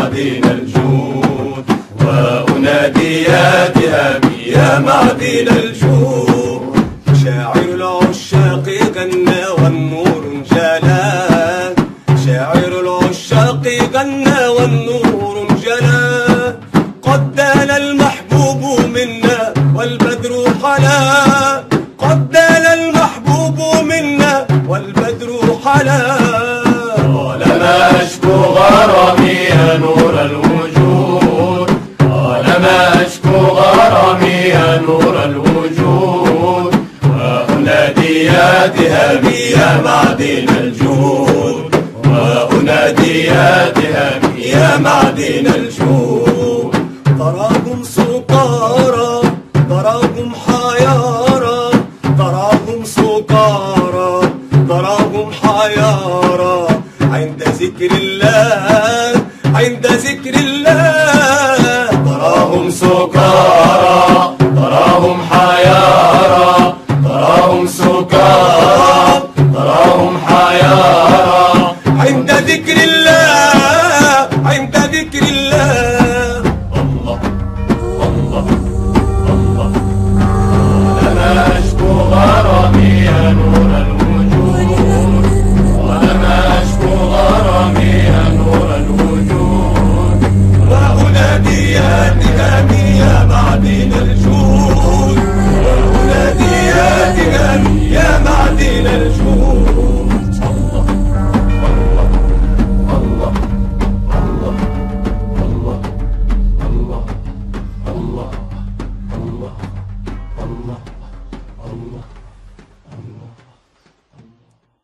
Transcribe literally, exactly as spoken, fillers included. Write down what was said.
معدن الجود، وأنادي يا ذهبي يا معدن الجود. شاعر العشاق غنى والنور انجلى، شاعر العشاق غنى والنور انجلى. قد دان المحبوب منا والبدر حلا، قد دان المحبوب منا والبدر حلا. طالما أشكو غرامي يا نور الوجود، طالما أشكو غرامي يا نور الوجود، وأنادي يا ذهبي يا معدن الجود، وأنادي يا ذهبي يا معدن الجود. تراكم سقارى تراكم حارى